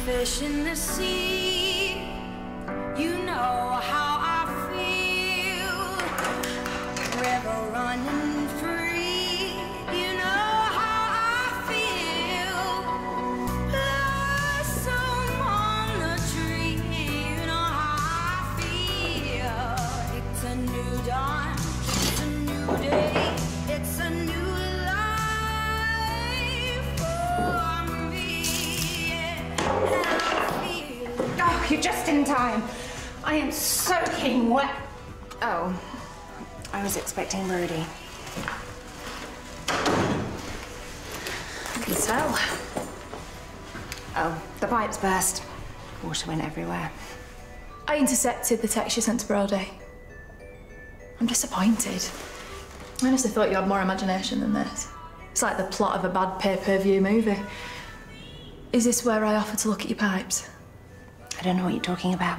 fish in the sea. You know how I feel. River running free. You know how I feel. Blossom on the tree. You know how I feel. It's a new dawn. It's a new day. It's a new life for me. Oh, you're just in time. I am soaking wet. Oh, I was expecting Brody. I can tell. Oh, the pipes burst. Water went everywhere. I intercepted the text you sent to Brody. I'm disappointed. I honestly thought you had more imagination than this. It's like the plot of a bad pay-per-view movie. Is this where I offer to look at your pipes? I don't know what you're talking about.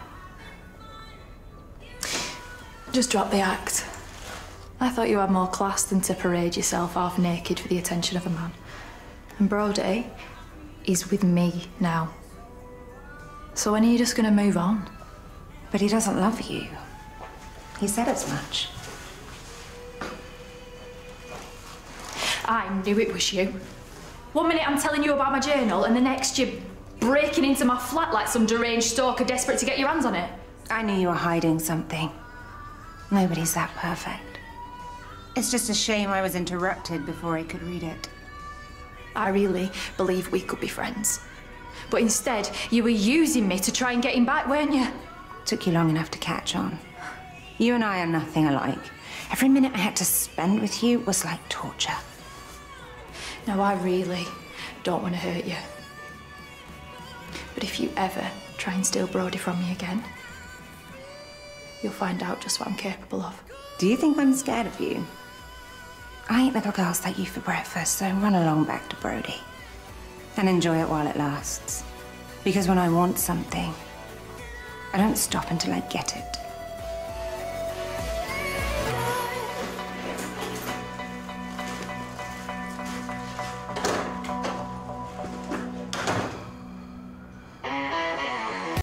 Just drop the act. I thought you had more class than to parade yourself half naked for the attention of a man. And Brody is with me now. So when are you just gonna move on? But he doesn't love you. He said as much. I knew it was you. 1 minute I'm telling you about my journal, and the next you're breaking into my flat like some deranged stalker desperate to get your hands on it. I knew you were hiding something. Nobody's that perfect. It's just a shame I was interrupted before I could read it. I really believe we could be friends. But instead, you were using me to try and get him back, weren't you? Took you long enough to catch on. You and I are nothing alike. Every minute I had to spend with you was like torture. Now, I really don't want to hurt you. But if you ever try and steal Brody from me again, you'll find out just what I'm capable of. Do you think I'm scared of you? I eat little girls like you for breakfast, so run along back to Brody. And enjoy it while it lasts. Because when I want something, I don't stop until I get it.